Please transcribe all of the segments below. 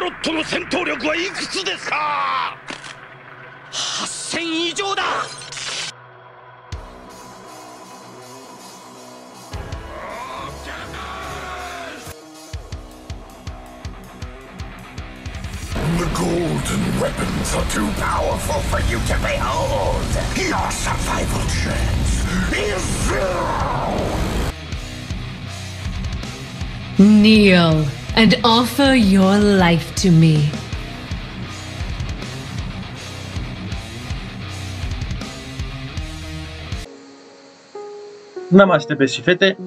ロットの戦闘力はいくつですか？8000以上だ。 The golden weapons are too powerful for you to behold. Your survival chance is zero. Kneel and offer your life to me. Namaste, băieți și fete.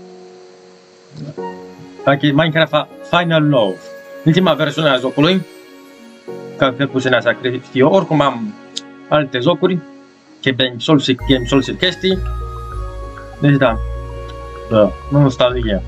Aquí Minecraft Final Love. Ultima versiune a jocului. Ca pe puținea sacrific eu. Oricum am alte jocuri. Game Soul și chestii. Deci da. Da, nu nostalgie.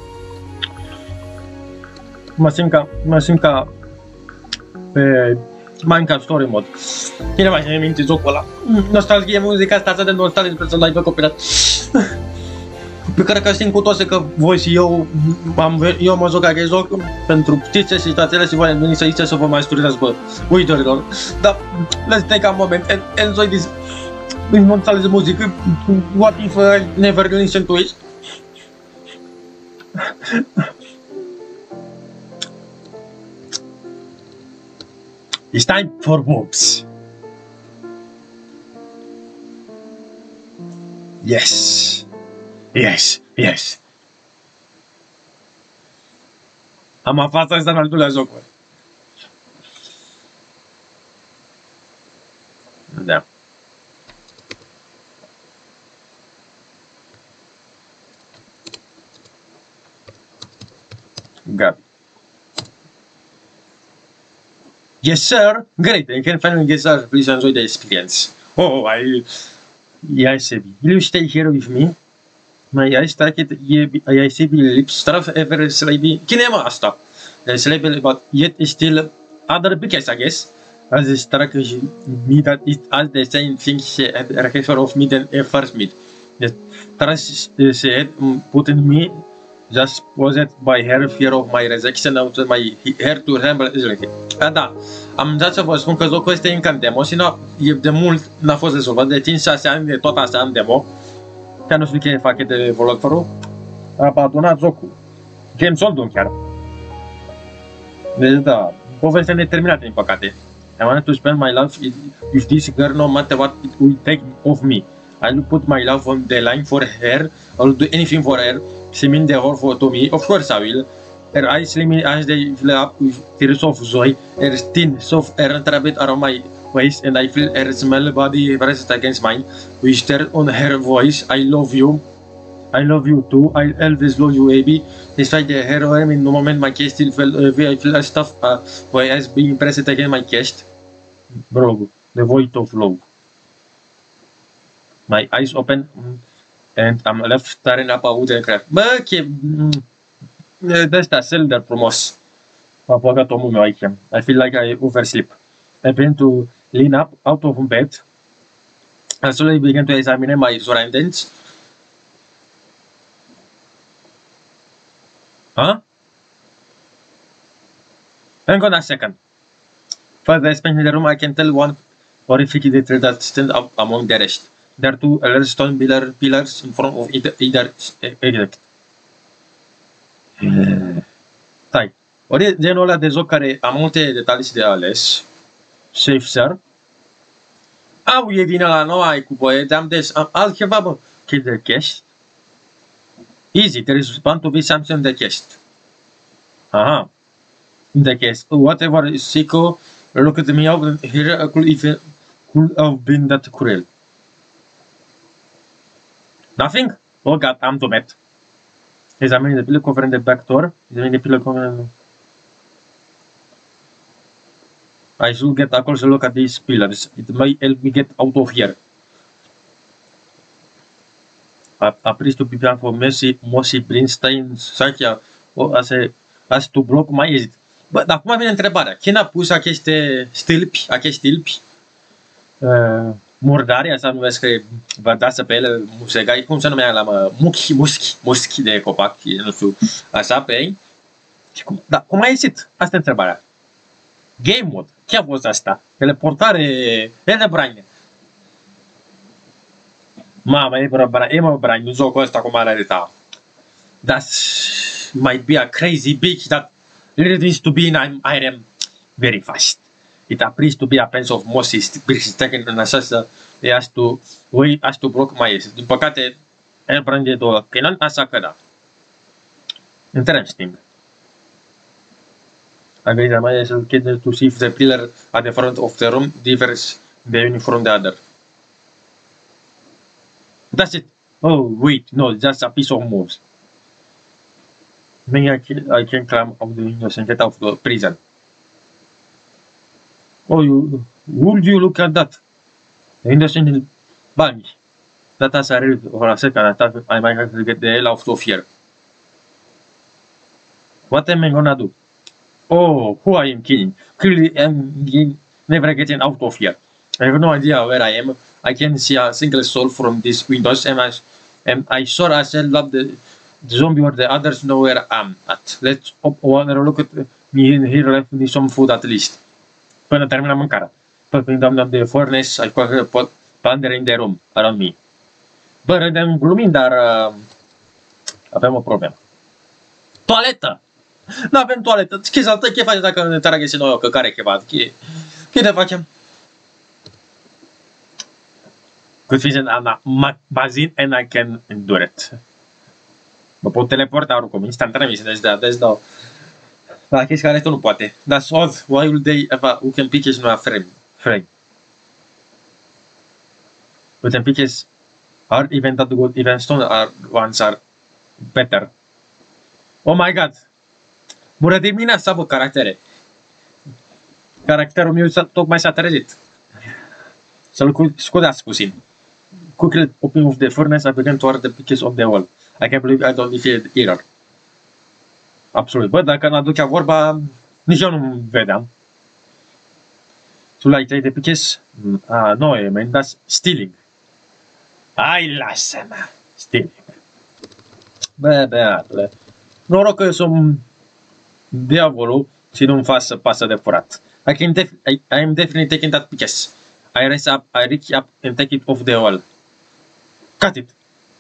Mă simt ca pe Minecraft Story Mode. Cine mai ține minte jocul ăla? Nostalgie, muzica asta de nostalgie despre să-l dai pe copilat. Pe care ca știm cu toate că voi și eu mă joc acest joc pentru știți ce situațiile și voi veni să aici să vă mai studiați pe uitorilor. Dar let's take a moment and enjoy this nostalgie music. What if I never listen to it? It's time for whoops. Yes. Yes, yes. Am aflat asta în al doilea joc. Da. Gabi. Yes, sir. Great. You can finally get started. Please enjoy the experience. Oh, I see. Will you stay here with me? My eyes started I see lips stuff ever slaby. Kinema asta. Slaby, but yet still other biggest, I guess. As the struck me that it as the same thing she had a record of me than a first meet. The trust said put in me just possessed by her fear of my rejection out of my hair to resemble Israel. Da, am dat să vă spun că jocul este încă în demo și de mult n-a fost rezolvat, de 5-6 ani de tot așa în demo. Chiar nu știu ce face developerul, a abandonat jocul. Game Soul chiar. Deci da, povestea neterminată din păcate. I wanted to spend my life with this girl no matter what it will take of me. I will put my love on the line for her. I will do anything for her. She means the whole to me. Of course I will. Her eyes gleaming as they fill up with tears of joy. Her skin soft and wrapped around my waist, and I feel her smell body pressed against mine. We stare on her voice. I love you. I love you too. I always love you, baby. Despite the heroin, in the moment my chest still felt heavy. I feel stuff my eyes being pressed against my chest. Bro, the void of love. My eyes open and I'm left staring up a wooden craft. Bă, de ăsta, Zelda frumos. M-a băgat omul meu aici. I feel like I oversleep. I begin to lean up out of bed. I slowly begin to examine my surroundings. Huh? Hang on a second. Further expanding the room, I can tell one horrific detail that stands out among the rest. There are two large stone pillars in front of either exit. Stai. Ori e genul ăla de joc care am multe detalii de ales. Safe, sir. Au, e din ăla nou, ai cu băieți, am altceva, bă. Kill the guest. Easy, there is bound to be something in the guest. Aha. In the guest. Whatever is Siko, look at me out here, could have been that cruel. Nothing? Oh god, I'm too bad. Examine the pillar covering the back door. Examine the pillar covering. I should get a closer look at these pillars. It may help me get out of here. A priest to be done for mercy, Mossy Brinstein, Sakia, as to block my exit. Bă, dar acum vine întrebarea. Cine a pus aceste stâlpi, murdare, așa numesc că vă dați pe ele musegai, cum se numea la mă, muschi de copac, nu știu, așa pe ei. Dar cum a ieșit? Asta e întrebarea. Game mode. Ce a fost asta? Teleportare. Herobrine. Mama, Herobrine. Nu jocul ăsta cum are arăta. That might be a crazy bitch that needs to be in Iron very fast. It appears to be a prince of Moses. Taken în așa has to block my ass. Din păcate, Herobrine de două canon, așa că da. Interesting. Again, I might get to see if the pillar at the front of the room differs the unit from the other. That's it. Oh, wait, no, just a piece of moves. Maybe I can climb out the windows and get out of the prison. Oh, would you look at that? The windows in the bunch. That has a real for a second. I thought I might have to get the hell out of here. What am I gonna do? Oh, who I am killing? Clearly, I'm never getting out of here. I have no idea where I am. I can see a single soul from these windows, and I sure as hell love the zombie or the others know where I'm at. Let's look at me here, left me some food at least. Până terminăm mâncarea. Putting down the furnace, I put thunder in the room around me. Bă, râdem glumind, dar avem o problemă. Toaletă! Nu avem toaletă. Ce facem dacă ne trage noi o căcare ceva? Ce ne facem? Good vision on a bazin and I can endure it. Mă pot teleporta oricum, instantaneu mi se dau. La chestia care tu nu poate. That's odd. Why will they ever who can pick his no frame? Who can pick his are even that good even stone ones are better. Oh my god. Bună dimineața, bă, caractere. Caracterul meu tocmai s-a trezit. Să-l scudați puțin. Quickly opening of the furnace, I began to order the pieces of the wall. I can't believe I don't defeat error. Absolut. Bă, dacă n-aducea vorba, nici eu nu vedeam. So like the pieces? No, I mean, that's stealing. Ai, lasă-mă. Stealing. Bă, băiatule. Noroc că sunt diavolul și nu-mi fac pasă de furat. I am definitely taking that piece. I reach up and take it off the wall. Cut it.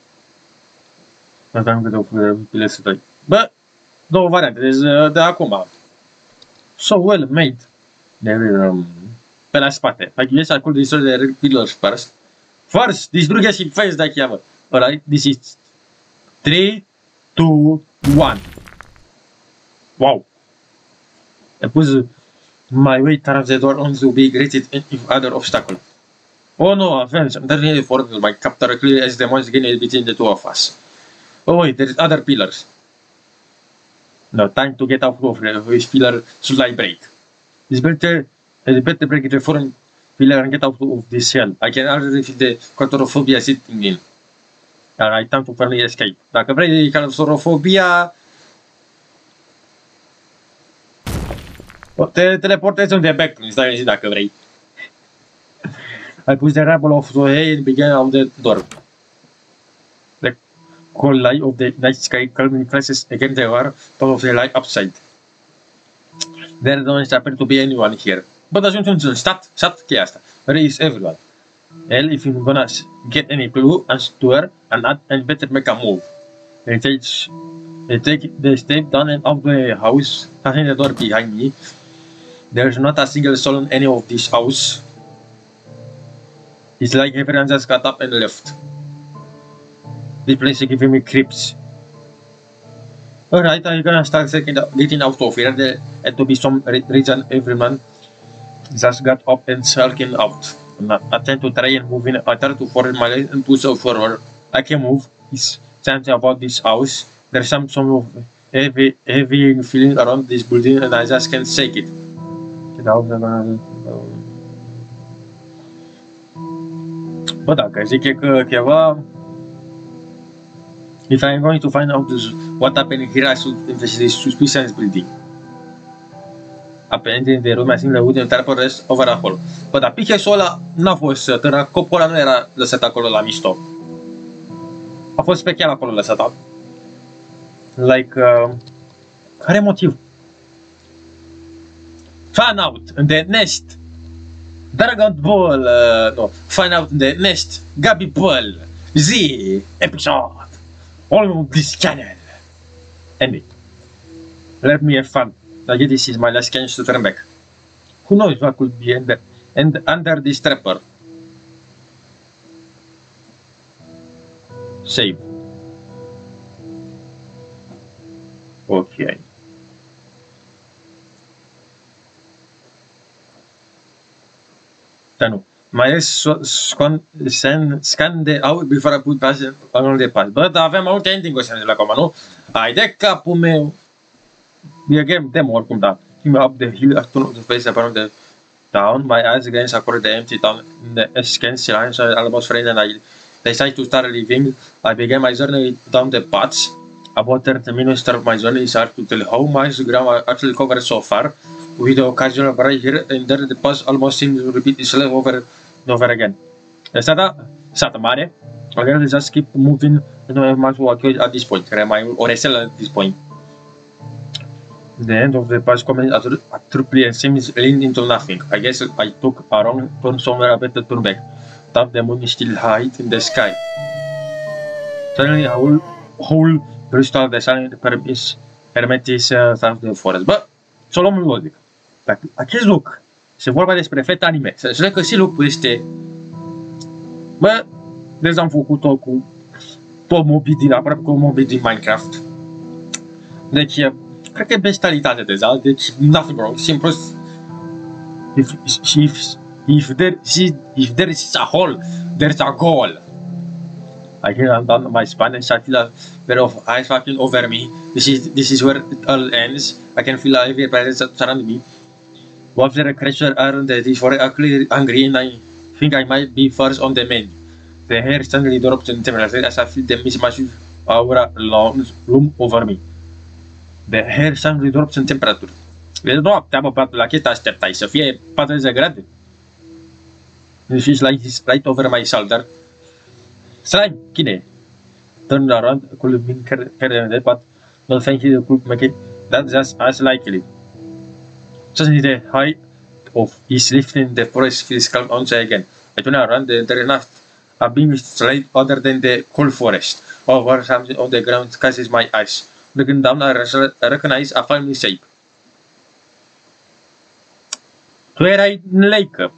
Bă, două variante, deci de acum. So well made. Pe la spate. I guess I could destroy the pillars first. First, distrugge și face de aici, bă. Alright, this is 3, 2, 1. Wow. I put my way towards the door only to be greeted with other obstacle. Oh no, offense, I'm definitely forwarded my captor clear as the monster gain between the two of us. Oh wait, there's other pillars. No, time to get out of here. Which pillar should I break? It's better break the foreign pillar and get out of this hell. I can already feel the claustrophobia sitting in. Alright, time to finally escape. Dacă vrei claustrofobia, te teleportezi unde background, stai dacă vrei. I push the rabble of the hay and began out the door. The cold light of the night sky calmly flashes against the door, top of the light upside. There don't appear to be anyone here. But ajungi un stat cheia asta. Where is everyone? Hell, if you're gonna get any clue and stir and better make a move. They take the step down and out the house, closing the door behind me. There's not a single soul in any of this house. It's like everyone just got up and left. This place is giving me creeps. Alright, I'm gonna start getting out of here. And to be some reason everyone just got up and sulking out. I tend to try and move in. I try to forward my leg and push forward. I can move. It's something about this house. There's some heavy feeling around this building and I just can't shake it. Get out of Bă, dacă zice că ceva... If I'm going to find out what happened here, I should investigate suspicious building. Apparently, the room I think the wooden tarpaulin rest over a hole. Bă, dar pickesul ăla n-a fost tânăr, copul ăla nu era lăsat acolo la mișto. A fost pe chiar acolo lăsat. Like, care motiv? Fan out in the nest. Dragon Ball, no, fan out in the nest. Gabi Ball, Z episode. All on this channel. Anyway, let me have fun. I guess this is my last chance to turn back. Who knows what could be under this trapper? Save. Okay. Dar nu. Mai e scan de out before I put pass on the pass. Bă, dar aveam alte ending-uri să ne la acum, nu? Hai de capul meu. E game demo oricum, da. Came up the hill after the face around the town. My eyes against across the empty town. The scan silence almost friend and I decided to start living. I began my journey down the paths. About 30 minutes of my journey is hard to tell how much ground I actually covered so far. With the occasional break here and there, the path almost seems to repeat itself over and over again. E stata mare. I guess just keep moving and I must walk at this point. Or excel at this point. The end of the path coming abruptly and seems leaned into nothing. I guess I took a wrong turn somewhere. I better turn back. Top the moon is still high in the sky. Suddenly a whole burst of the sun hermetic of the forest. Bă, să o luăm logic. Acest loc se vorba despre feta anime. Să știu că și locul este... Bă, deci am făcut-o cu tot mobil din, aproape cu mobil din Minecraft. Deci, cred că e bestialitate deja, deci nothing wrong, simplu. If there is a hole, there's a goal. I hear I'm down my spine and I feel a pair of eyes fucking over me. This is where it all ends. I can feel a heavy presence surround me. What the creature around the forest are clearly angry and I think I might be first on the menu. The hair suddenly drops in temperature as I feel the massive aura loom over me. The hair suddenly drops in temperature. Vezi noaptea, bă, la ce te așteptai? Să fie 40 de grade? It feels like it's right over my shoulder. Slime, kine. Turn around, could have been carried but no thank you could make it that just as likely. Suddenly the height of is lifting the forest feels calm once again. I turn around and there is not a being straight other than the cold forest. Over something on the ground catches my eyes. Looking down I recognize a family shape. Tu erai în lake.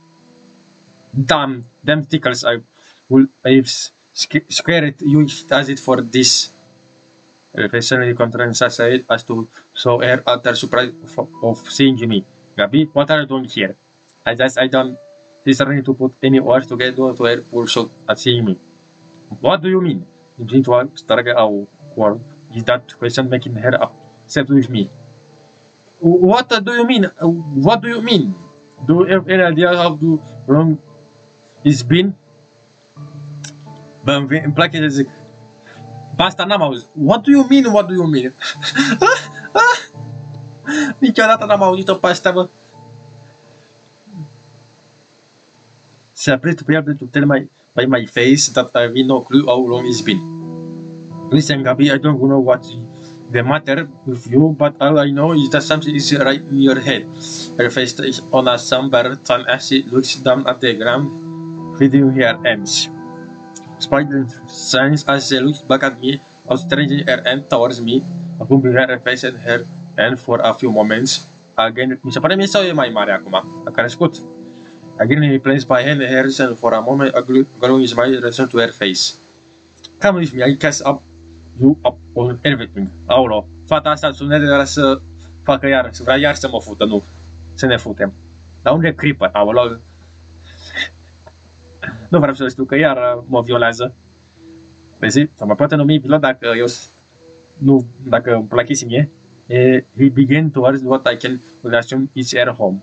Damn tickles I've scared you as it for this. Reflexionally contrasts as to so her utter surprise of seeing me. Gabi, what are you doing here? I don't discern to put any words together to her pulse at seeing me. What do you mean? Into a struggle awkward. Is that question making her upset with me? What do you mean? What do you mean? Do you have any idea how long it's been? Bă, îmi place să zic. Bă, asta n-am auzit. What do you mean? What do you mean? Niciodată n-am auzit-o pe asta, bă. Se appeared to be able to tell by my face that I have no clue how long it's been. Listen, Gabi, I don't know what's the matter with you, but all I know is that something is right in your head. Her face is on a somber tone as she looks down at the ground, feeding her hands. Spider signs as she looks back at me, outstretching her hand towards me, pumping her face and her hand for a few moments. Again, mi se pare mie sau e mai mare acum? A crescut. Again, he places my hand in hers and for a moment a glowing smile returns to her face. Come with me, I cast you up on everything. Aolo, fata asta sună de să facă iar, să vrea iar să mă fută, nu. Să ne futem. Dar unde e Creeper? Aolo. Nu vreau să știu că iar mă violează. Vezi? Sau mă poate numi pilot dacă eu nu, dacă îmi plachise mie. He began towards what I can assume is her home.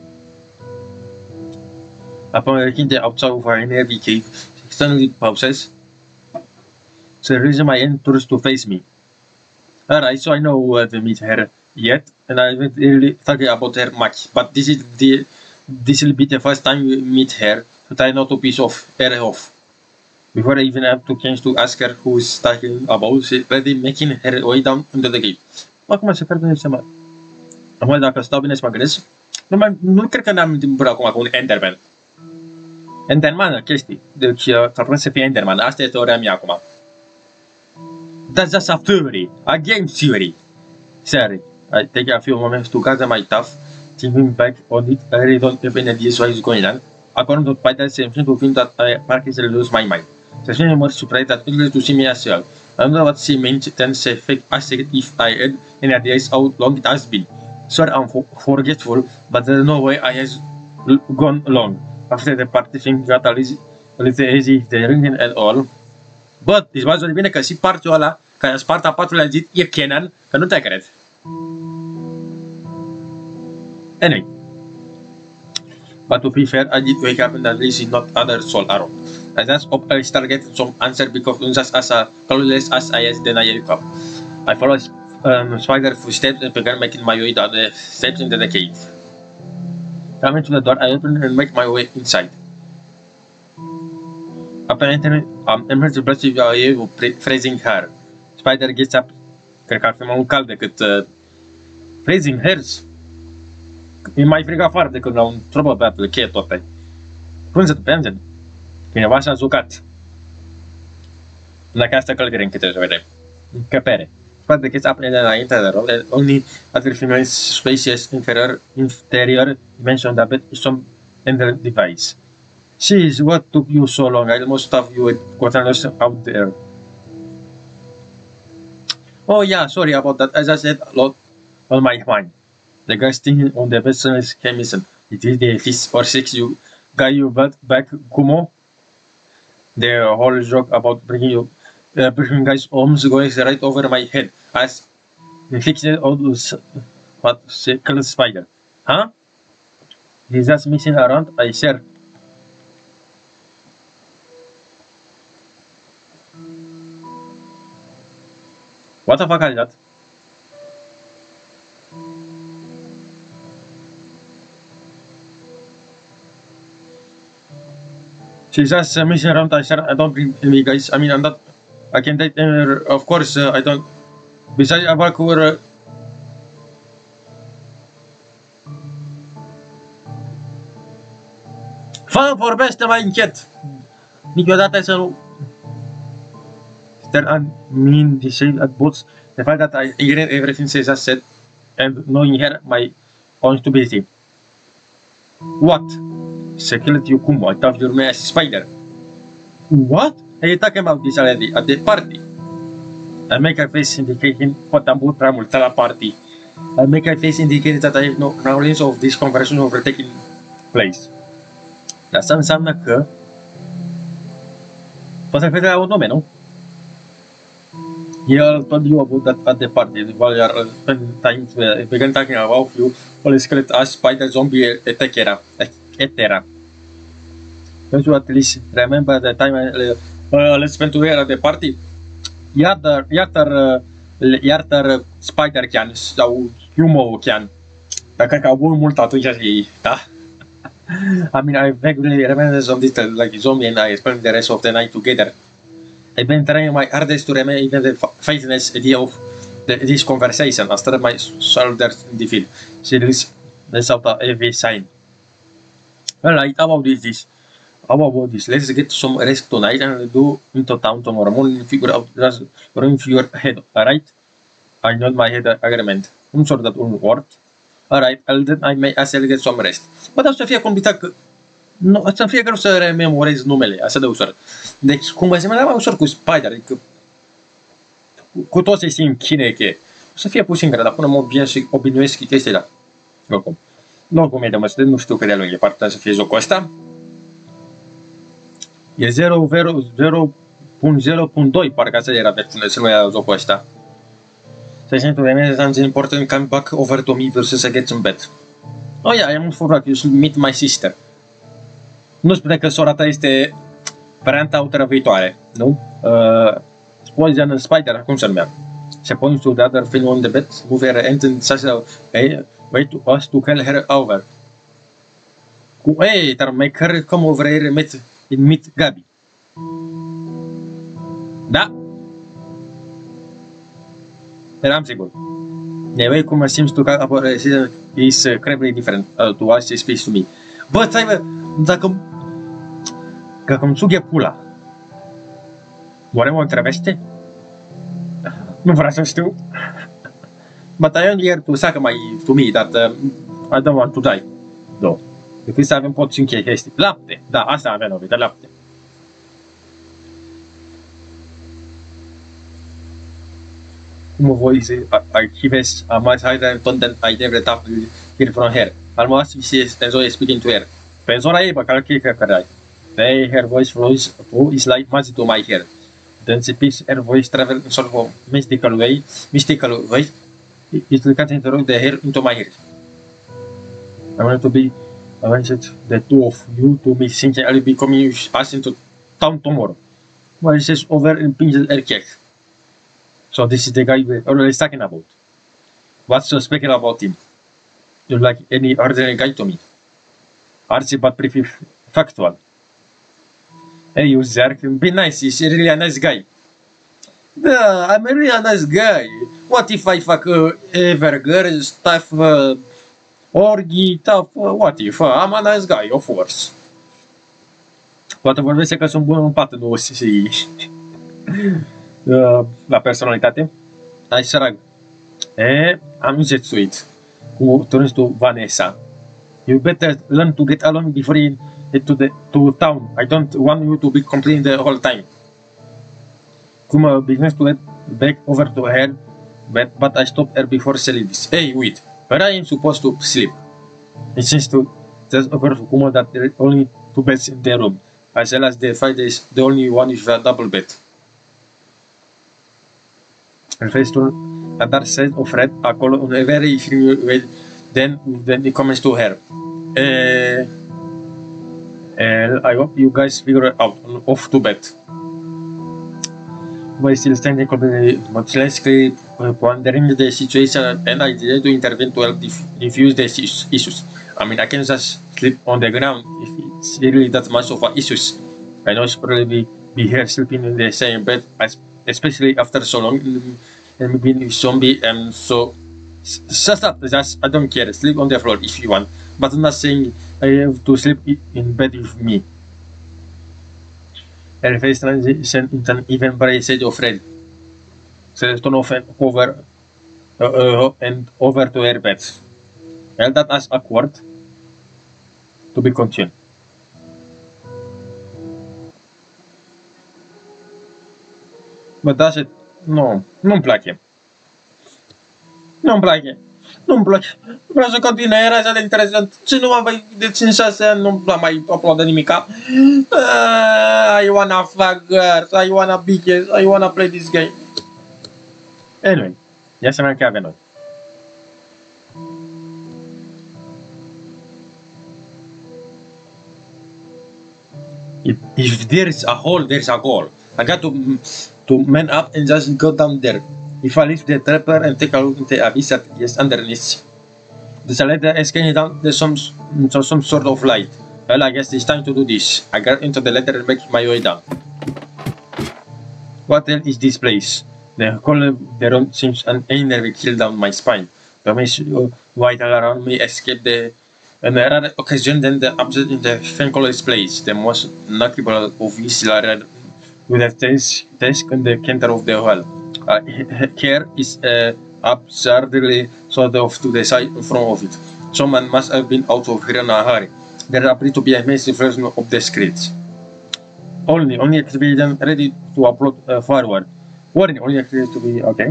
Upon reaching the outside of her heavy cave, she suddenly pauses. So raising my hand turns to face me. Alright, so I know where to meet her yet, and I haven't really thought about her much. But this will be the first time we meet her, so try not to piss her off. Before I even have the chance to ask her who is talking about, she's already making her way down into the cave. Acum se pierde seama. Acum dacă stau bine să mă gândesc, Nu cred că ne-am întâlnit până acum cu un Enderman. Enderman, chestii. Deci, s-ar putea să fie Enderman. Asta e teoria mea acum. That's just a theory. A game theory. Sorry. I take a few moments to gather my stuff. Thinking back on it, I really don't have any ideas what is going on. According to Python, seems to think that I practically lose my mind. There's no more surprise that people to see me as well. I don't know what she means, then say fake ask if I had any ideas how long it has been. Sorry, I'm forgetful, but there's no way I has gone long. After the party thing got a little easy, the ringing and all. But, deci bază de bine că și partea ăla, care a spart a patrulea zi, e canon, că nu te cred. Anyway. But to be fair, I did wake up and at least see not other soul around. I just hope I start getting some answer because just as clueless as I am, then I wake up. I follow spider footsteps and began making my way down the steps into the cave. Coming to the door, I open and make my way inside. Upon entering, emerge the blood of freezing hair. Spider gets up. Cred că ar fi mai un cald decât freezing hairs. E mai frig afară decât la un trouble battle, cheie tot pe. Cum se depinde? Cineva s-a jucat. Dacă asta călcări în câte vedem. Încăpere. Spider gets up and înainte de rău, and only other female species interior dimension that is some ender device. Jeez, what took you so long? I almost thought you had gotten us out there. Oh yeah, sorry about that. As I said, a lot on my mind. The guy stinging on the vessel's chemist. It is the 5th or 6th you got you back, Kumo. The whole joke about bringing guys homes going right over my head. As inflicted all those what killed spider. Huh? He's just missing around, I share. What the fuck is that? She's just messing around. I don't bring me, guys. I mean, I'm not. I can date. Of course, I don't. Besides, Abacur. Fă, vorbește mai încet. Niciodată să nu. There are mean deceived at both the fact that I ignorant everything she just said and knowing her my own stupidity. What? She killed you, Kumo. I thought you were a spider. What? Are you talking about this already at the party? I make a face indicating what I'm prea mult la party. I make a face indicating that I have no knowledge of this conversation over taking place. Asta înseamnă că poate să la un nume, nu? He told you about that at the party while you are spending time began talking about you, all skeleton, as spider, zombie, etc. Don't you at least remember the time let's spend together at the party? Iartă Spider Can sau Humo Can. Dar cred că au bun mult atunci ei, da? I mean, I vaguely remember some details like zombie and I spent the rest of the night together. I've been trying my hardest to remember even the faintest idea of this conversation. I started my shoulders in the field. She lets out a heavy sign. Alright, how about this? Let's get some rest tonight and do into town tomorrow morning and figure out just run through your head, alright? I nod my head agreement. I'm sure that will work. Alright, I may as well get some rest. Bă, dar să fie complicat că... Nu, să fie greu să rememorez numele, așa de ușor. Deci, cum vă ziceam, mai ușor cu Spider, adică... Cu toți se închine că o să fie puțin greu, dar până mă bine și obinuiesc chestiile. Oricum. Nu e de măsă, nu știu cât de lung e partea să fie jocul ăsta. E 0.0.2, parcă asta era versiunea să nu ia jocul ăsta. Session to remain as important come back over to me versus I get some bed. Oh yeah, I almost forgot, you should meet my sister. Nu spune că sora ta este varianta otrăvitoare, nu? Poison Spider, cum se numea? She points to the other film on the bed, move her hand in such a way to us to call her over. Hey, make her come over here and meet Gabi. Da? Eram sigur. The way cum seems to have a decision is incredibly different to what she speaks to me. Bă, stai, bă, dacă îmi sughe pula, oare mă întrebește? Nu vreau să știu. But I only here to suck to me that I don't want to die. Though. Decât să avem puțin chestii. Lapte. Da, asta avem nevoie de lapte. Cum voi archives a much higher content I never thought hear from her. Almost she enjoy speaking to her. Persona ei, bă, care ai. Then her voice flows to is like magic to my hair. Then she speaks her voice travel in sort of mystical way. It will cut into the hair into my hair. I want to be arranged the two of you to me thinking I'll be coming us into town tomorrow. Well, it says over in Pinches Erkek. So this is the guy we're always talking about. What's so special about him? You're like any ordinary guy to me. Artsy but pretty factual. Hey, you Zerk, be nice, he's really a nice guy. Yeah, I'm a really nice guy. What if I fuck Evergirl, stuff, orgy, stuff, what if? I'm a nice guy, of course. Poate vorbesc că sunt bun în pat, nu și la personalitate. Hai sărag. Am jetsuit cu turns to Vanessa. You better learn to get along before you head to town. I don't want you to be complaining the whole time. Cum business to let back over to her, but I stopped her before selling this. Hey, wait, where I am supposed to sleep? It seems to just occur to Kumo that there are only 2 beds in the room, as well as the 5 days, the only one is a double bed. Her face turned a dark shade of red, acolo in a very familiar way. Then it comes to her. I hope you guys figure it out. Off to bed. But still standing completely pondering the situation, and I decided to intervene to help diffuse the issues. I mean, I can just sleep on the ground if it's really that much of an issues. I know it's probably be here sleeping in the same bed, especially after so long, and me being a zombie, and so shut up, just I don't care, sleep on the floor if you want, but I'm not saying I have to sleep in bed with me. Her face transitioned into an even bright shade of red. So turn off and over to her bed. Held that as awkward. To be continued. But that's it. No, nu-mi place. Nu-mi place. Nu-mi place. Vreau să continui, era așa de interesant. Și nu mai de 5-6 ani nu am mai uploadat nimica. I wanna fuck girls, I wanna be kids, I wanna play this game. Anyway, ia să vedem ce avem noi. If there's a hole, there's a goal. I got to man up and just go down there. If I lift the trapper and take a look into the abyss that is underneath, there's a letter scanning down. There's some sort of light. Well, I guess it's time to do this. I got into the letter and make my way down. What the hell is this place? The whole of the room seems an energy chill down my spine. The mist white all around me escaped on a rare occasion, then the object in the fan-colored place, the most notable of which with a desk on the center of the hall. Here is absurdly sort of to the side in front of it. Someone must have been out of here in a hurry. There appears to be a massive version of the script. Only expedient ready to upload forward. Warning, only expedient to be okay.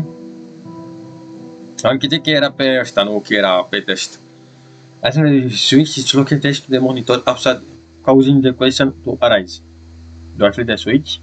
Am citit că era pe ăsta, nu că era pe test. As soon as you switch, it's located to the monitor outside, causing the question to arise. Do I flip the switch?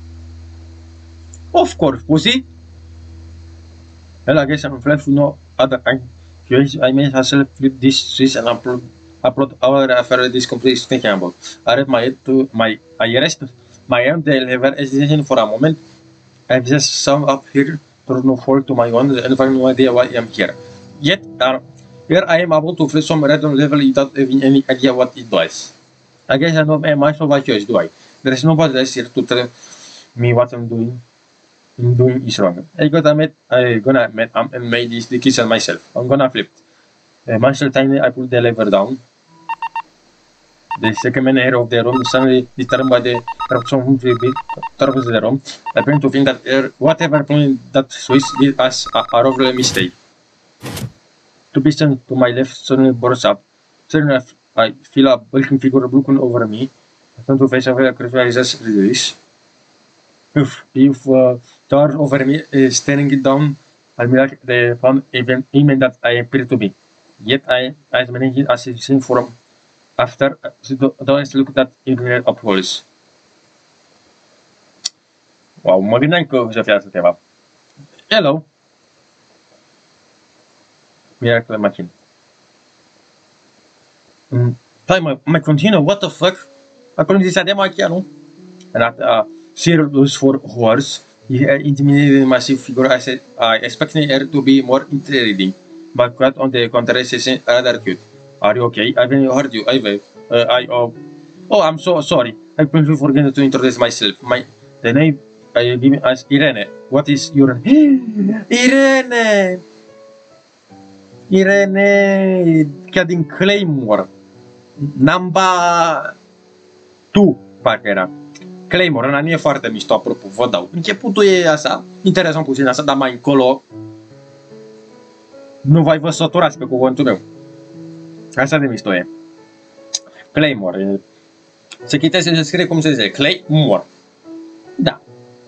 Of course, pussy! Well, I guess I'm left with no other kind. I may myself flip this switch and upload our affair this complete thinking about. I rest my hand the lever hesitation for a moment. I've just summed up here to no fault to my own and have no idea why I am here. Yet, here I am able to flip some random level without having any idea what it does. I guess I don't have much of a choice, do I? There is nobody else here to tell me what I'm doing. doing is wrong. I'm gonna make this the kitchen myself. I'm gonna flip it. Marshall tiny, I put the lever down. The second air of the room is suddenly disturbed by the corruption of the room. I begin to think that whatever point that Swiss did us a horrible mistake. To be sent to my left suddenly bursts up. Suddenly I feel a bulking figure looking over me. I turn to face over a crisis release. If tower over me is staring it down, I'll be like the found even that I appear to be. Yet as many as is seen from after don't look at internet upwards. Wow, mă gândeam că o să fie asta ceva. Hello. Miracle machine. Time my continue, what the fuck? Acolo zicea de machia, nu? That serious for horse. He intimidated massive figure. I said I expected her to be more intriguing, but quite on the contrary, she rather cute. Are you okay? I haven't heard you. Oh, I'm so sorry. I completely forgot to introduce myself. The name I give as Irene. What is your name? Irene! Irene, chiar din Claymore. Number 2, parcă era. Claymore, ăla nu e foarte mișto, apropo, vă dau. Începutul e așa, interesant puțin așa, dar mai încolo nu vă săturați pe cuvântul meu. Așa de mișto e. Claymore. Se chitește și se scrie cum se zice. Claymore. Da.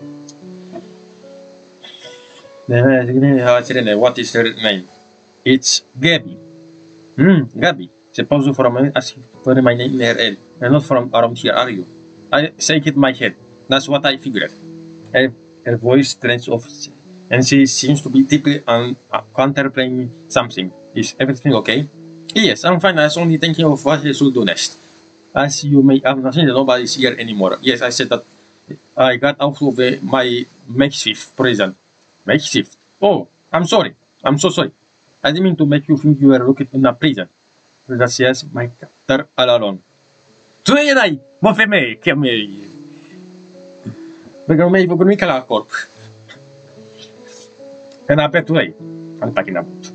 What is her name? It's Gabby. Gabby. She paused for a minute as if for my name in her head. You're not from around here, are you? I shake my head. That's what I figured. Her voice trends off, and she seems to be deeply contemplating something. Is everything okay? Yes, I'm fine. I was only thinking of what I should do next. As you may have nothing, nobody's here anymore. Yes, I said that I got out of my makeshift prison. Makeshift? Oh, I'm sorry. I'm so sorry. I didn't mean to make you think you were looking in a prison. That's yes, my captor all alone. Tu erai, mă femeie, că mi-e... Pentru că mi-ai făcut nimic la corp. And I bet today, I'm talking about.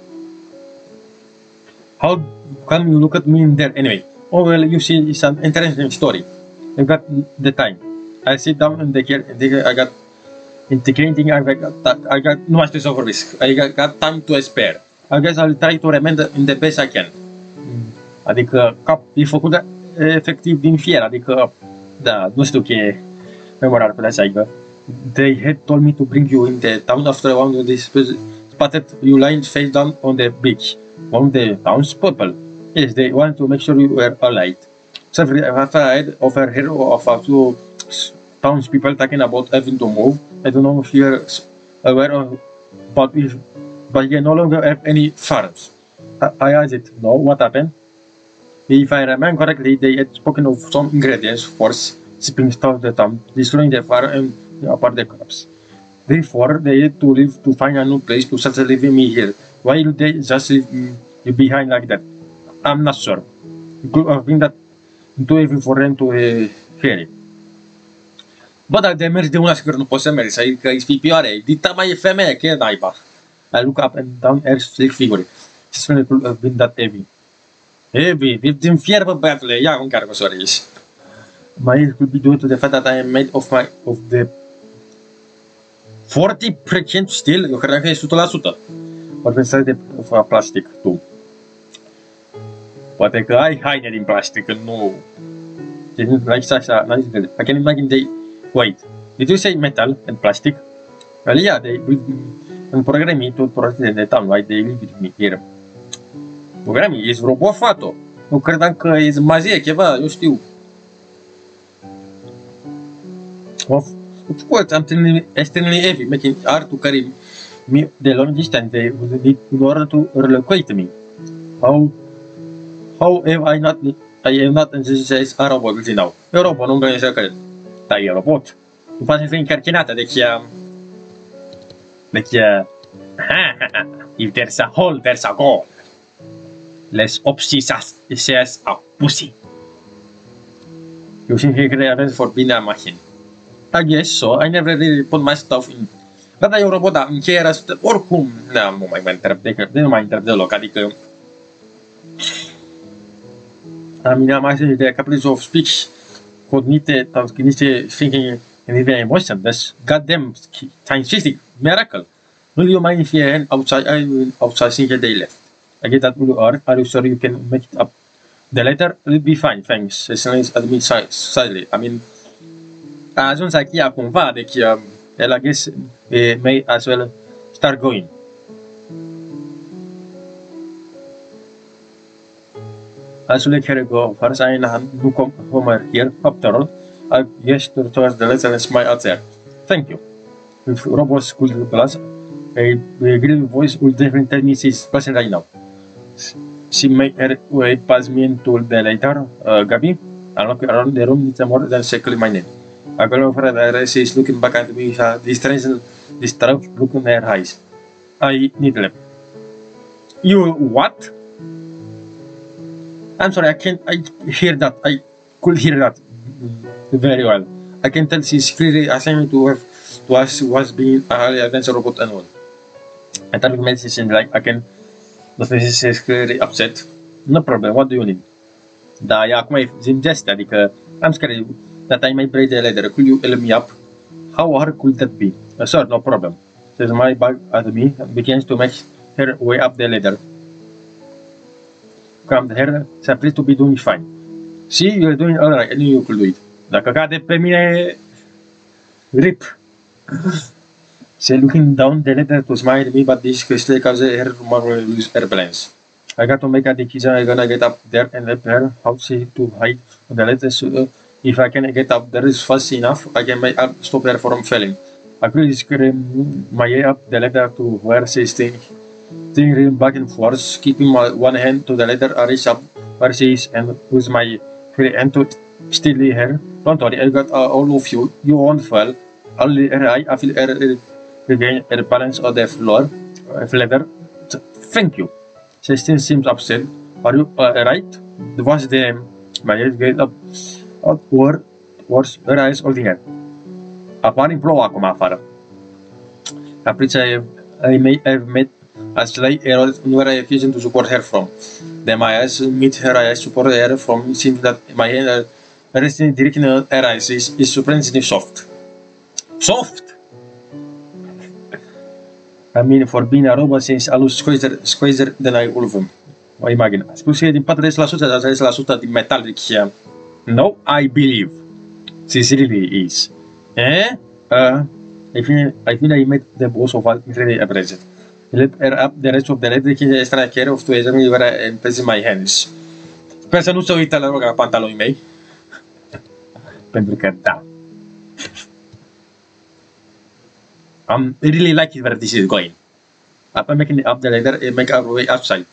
How come you look at me in there anyway? Oh well, you see, it's an interesting story. I got the time. I sit down in the chair, I got integrating, I got nu mai știu să vorbesc. I got time to spare. I guess I'll try to remember in the best I can. Adică e făcut efectiv din fier, adică da, nu știu ce e memorar pe așa, adică they had told me to bring you in the town after one of these spotted you lying face down on the beach. One of the townspeople. Yes, they wanted to make sure you were alright. So after I had overheard of a few townspeople talking about having to move, I don't know if you're aware of, but you no longer have any farms. I asked it, no, what happened? If I remember correctly, they had spoken of some ingredients for shipping stuff the town, destroying the farm and apart the crops. Therefore, they had to leave to find a new place to start leaving me here. Why did they just leave me behind like that? I'm not sure. It could have been that into even for them to ferry. Bă, dar de mergi de una sigur nu poți să mergi, adică e spipioare, dita mai e femeie, că e naiba. I look up and down her slick figure. This one could have been that heavy. Heavy, e din fier, bă, băiatule, ia un care măsoare ești. My head could be due to the fact that I am made of the 40% steel, eu credeam că e 100%. Or pensai de plastic, tu. Poate că ai haine din plastic, nu... Like așa, I can imagine they... Wait, did you say metal and plastic? Well, yeah, they in programming to protect the town, right? They live with me here. Programming is robot fato. Nu credeam că e magie, ceva, eu știu. Of course, I'm extremely heavy, making art to carry me the long distance in order to relocate me. How have I am not in this a robot until now. E robot, nu-mi gândesc să cred. Dar e robot. Nu poate să fie încărcinată, deci if there's a hole, there's a goal. Let's obsess a pussy. Eu simt că avem for bine a mașini. I guess so. I never really put my stuff in. Da, e un robot, dar încheierea, oricum, nu mai mă întreb, nu mai întreb deloc, adică... I mean, I'm actually the capability of speech, cognitive, thinking, and even emotion. That's goddamn scientific miracle. Will you mind if you're outside single day left? I get that you are you sure you can make it up? The letter will be fine, thanks. As long as admit sadly. I mean, a ajuns aici cumva, deci el I guess may as well start going. As we let her go, first I do come over here, after all, I gesture towards the letter and smile at her. Thank you. If robots could plus, a green voice will definitely tell me she's present right now. She made her way past me into the later, Gabi. I look around the room, it's more than secretly my name. I go over there, she's looking back at me, distraught look in her eyes. I need help. You what? I'm sorry, I hear that. I could hear that very well. I can tell she's clearly assigned to us was being a adventure robot and all. I thought message like I can. But this is clearly upset. No problem. What do you need? Da, acum e zimgește, adică I'm scared that I may break the ladder. Could you help me up? How hard could that be? Sir, no problem. Says my bag at me and begins to make her way up the ladder. Come here, so please to be doing fine. See, you're doing alright. I knew you could do it. Dacă cade pe mine, rip. She's looking down the ladder to smile at me, but this still causes her to marvel with her plans. I got to make a decision. I'm gonna get up there and help her how she to hide on the ladder. So, if I can get up there fast enough, I can make stop her from falling. I could scream my way up the ladder to where she's steering back and forth, keeping my one hand to the ladder. I reach up where she is and with my free hand to steady her. Don't worry, I got all of you. You won't fall. Only I feel her regain her balance on the floor. Ladder. Thank you. She still seems upset. Are you right? Was the my head get up towards her eyes holding her. Apar în plouă acum afară. Capriccia I may have met a slight error where I refused to support her from. Then my eyes meet her eyes support her from. Seems that my hand resting directly on her eyes is surprisingly soft. Soft? I mean, for being a robot, since I lose squeezer than I wolf him. O imagine. A spus că e din 40%, dar 60% din metal. Deci, no, I believe. This really is. I feel I met the boss of all really appreciate. I let her up the rest of the letter, taking extra care of to examine where I place my hands. Sper să nu se uită la pantalonii mei. Pentru că da. Really like it where this is going. After making it up the ladder, it make our way outside.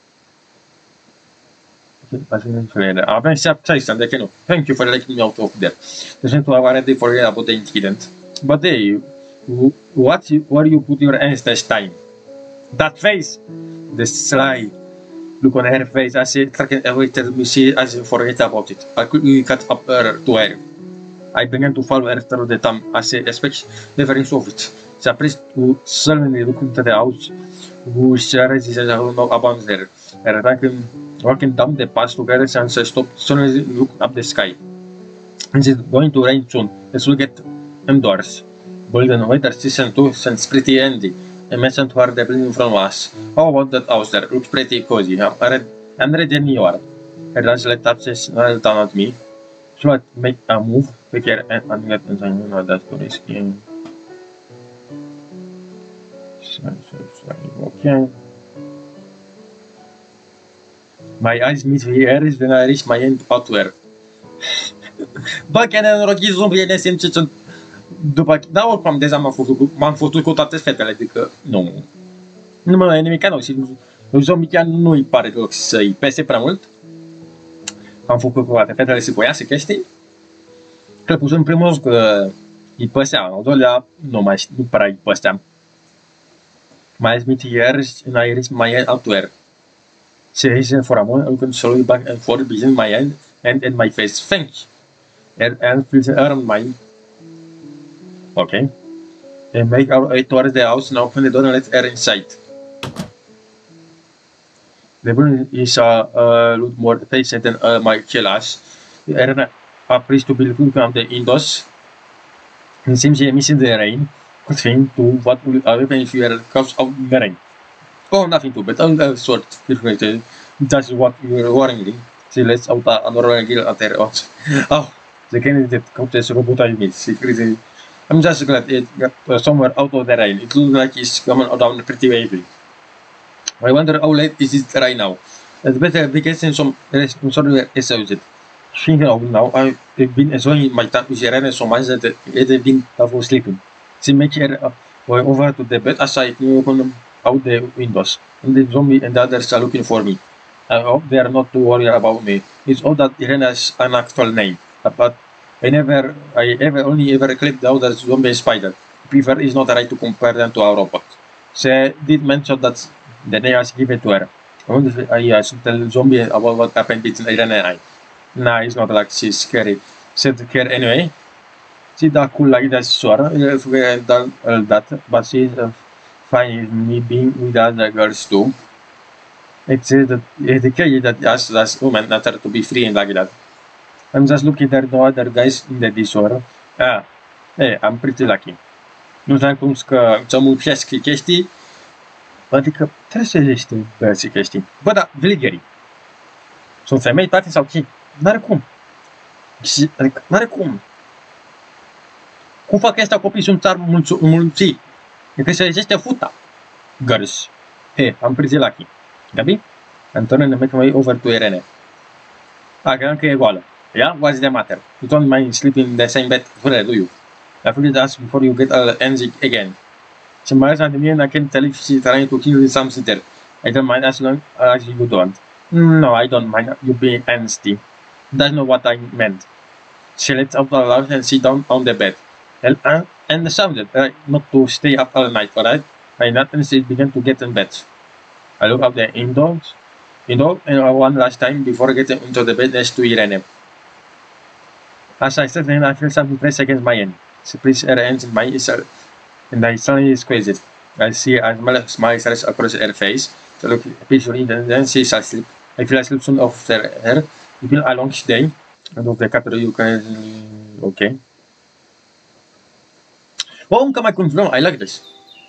I've been surprised and they know. Thank you for letting me out of there. Listen to already forget about the incident. But hey, where you put your hands this time? That face! The sly look on her face as she awaited me see as she forget about it. I quickly cut up her to her. I began to follow her through the town as she expects never of it. Surprised to suddenly look into the house whose residents know about there. Her ranking walking down the path together and she stopped suddenly looked up the sky. And it's going to rain soon. Let's look at indoors. Golden weather season 2 sounds pretty handy. I mentioned to her the building from us. How about that house there? Looks pretty cozy. I'm ready when you are. Her eyes light up, she smiled down at me. So I make a move, pick her and get inside that story skin. Okay. My eyes meet hers, then I reach my hand out to her. Bă, chiar nenorociți sunt prieteni, simt ce sunt după... Dar oricum, deja m-am făcut cu toate fetele, adică nu. Nu mă e nimic nou și zombie chiar nu-i pare loc să-i pese prea mult. Am făcut cu toate fetele și voia să chestii. Că pus în primul rând că îi păsea, în al doilea nu prea îi păseam. My eyes meet hers and I reach my hand out to her. She hesitated for a moment, looking slowly back and forth between my hand and my face. Thank you. Her hand feels around mine. Okay. And make our way towards the house and open the door and let air inside. The room is a lot more patient than my class. Aaron appears to be looking at the indoors. It seems he missing the rain. Good thing to what will happen if you are comes out in the rain. Oh, nothing too bad. Sort different. That's what you are worrying. She lets out another girl at her odds. Oh, the candidate comes robot I miss. I'm just glad it got somewhere out of the rain. It looks like it's coming down pretty wavy. I wonder how late is it right now? It's better be getting some rest. I'm sorry, exhausted. Thinking of now, I've been enjoying my time with Irene so much that I've been double sleeping. She makes her way over to the bed as I open out the windows. And the zombie and the others are looking for me. I hope they are not too worried about me. It's all that Irene has an actual name. But I only ever clicked out as zombie and spider. Prefer is not right to compare them to our robot. She did mention that the name was given to her. I wonder if I should tell zombie about what happened between Irene and I. Nah, it's not like she's scary. Said care anyway. She's that cool like that, sure. I've done all that, but she's fine with me being with other girls too. It's the case that asks us women not to be free and like that. I'm just looking there no other guys in the disorder. Hey, I'm pretty lucky. Nu știu cum că ți-am mulțesc chestii, adică trebuie să existe băieții chestii. Bă, da, viligerii. Sunt femei toate sau ce? N-are cum. Adică, n-are cum. Cum fac ăștia copii sunt țar mulți? E trebuie să existe futa. Girls. Hey, I'm pretty lucky. Gabi? Antonio ne make my way over to Irene. Credeam că e goală. Yeah? What's the matter? You don't mind sleeping in the same bed? Where do you? I forget to ask before you get angry again. She smiles at me and I can tell if she's trying to kill something there. I don't mind as long as you don't. No, I don't mind you being angsty. That's not what I meant. She lets out a laugh and sit down on the bed. And sounded not to stay up all night, alright? By that time she began to get in bed. I look out the window and one last time before getting into the bed next to Irene. As I said, I feel something press against my hand. She presses her hands in my ears and I suddenly squeeze it. I see a smile starts across her face. To look peacefully, then she's asleep. I feel asleep soon after her. It's been a long day. And of the capital you can... Okay. Oh, încă mai confirm. I like this.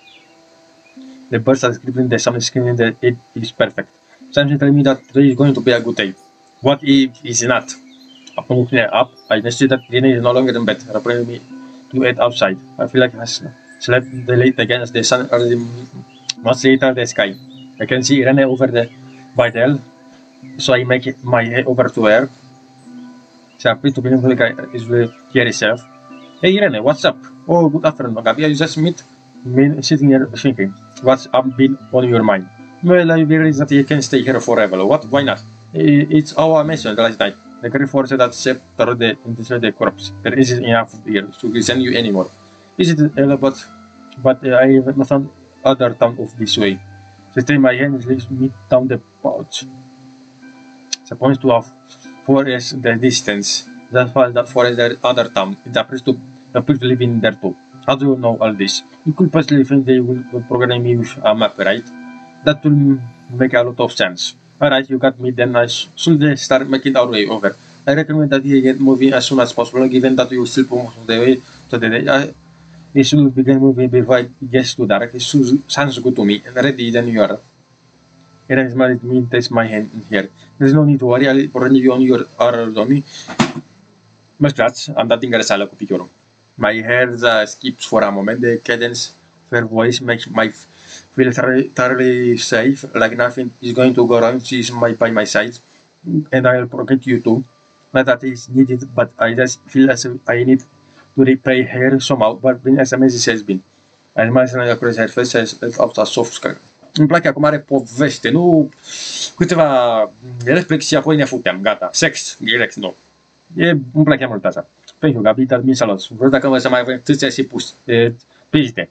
The birds are sleeping, the sun is screaming that it is perfect. Something telling me that today is going to be a good day. What if it's not? Upon looking up, I noticed that Irene is no longer in bed, referring me to it outside. I feel like I slept late again as the sun already much later the sky. I can see Irene over by the hill, so I make my head over to her. She appears to be like is here herself. Hey Irene, what's up? Oh, good afternoon, Gabi. You just been sitting here thinking. What's been on your mind? Well, I realize that you can stay here forever. What? Why not? It's how I mentioned last night. The Great Force that scepter the corpse. There isn't enough here to send you anymore. Is it but I have not found other town of this way. She takes my hand and leads me down the pouch. She points to a forest the distance. That forest the other town. It appears to live in there too. How do you know all this? You could possibly think they will program me with a map, right? That will make a lot of sense. Alright, you got me, then I should start making our way over. I recommend that you get moving as soon as possible, given that you still most of the way to the day. You should begin moving before it gets too dark. It sounds good to me, and ready then you are. Irene smiles at me and takes my hand here. There's no need to worry, I'll run you on your order. Mă scuzați, am dat în greșeală cu piciorul. My hair skips for a moment. The cadence of her voice makes me feel thoroughly safe, like nothing is going to go wrong. She's by my side, and I'll protect you too. Not that it's needed, but I just feel as if I need to repay her somehow, but being as amazing she has been. I imagine across her face as a soft scar. Îmi place acum are poveste, nu câteva reflexii, apoi ne futeam, gata, sex, direct, nu. Îmi place mult așa. Thank you, Gabi, that means a lot. Vreau dacă mă să mai avem tâția și pus, pizite.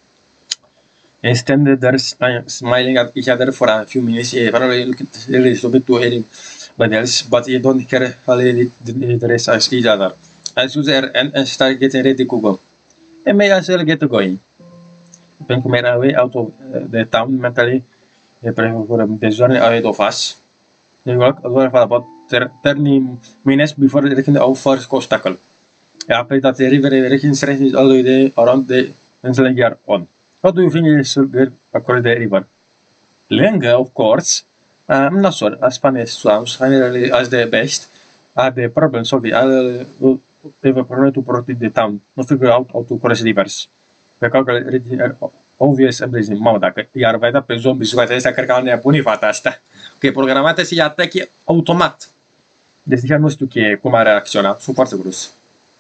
And stand there smiling at each other for a few minutes. Apparently looking really stupid to anybody else, but you don't care how the rest as each other. I choose her and start getting ready to go. and may as well get going. Pentru că made our way out of the town mentally, the journey ahead of us. We walked over for about 30 minutes before reaching our first obstacle. I played at the river reaching stretches all the way around the Enslinger on. How do you think you should get across the river? Lângă, of course. I'm not sure. As fun as sounds, finally as the best at the problem solving. I'll have a problem to protect the town. Not figure out how to cross rivers. Pe calcul obvious amazing. Mamă, dacă i-ar vedea pe zombie jucați astea, cred că au nebunit fata asta. Că e programată să-i atache automat. Deci chiar nu știu cum a reacționat. Sunt foarte curios.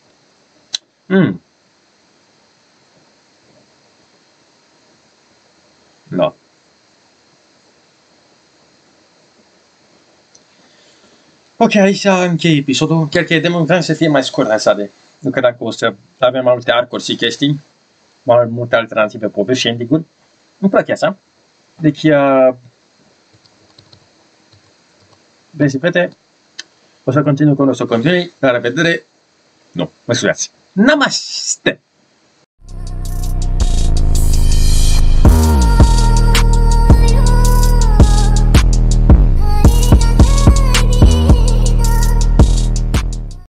No. Ok, aici închei episodul. Chiar că e de mult să fie mai scurt așa de. Nu că dacă o să avem mai multe arcuri și chestii, mai multe alternative povești și ending-uri. Îmi place așa. Deci, băieți fete, o să continui cu o să continui. La revedere. Nu, mă scuzați. Namaste!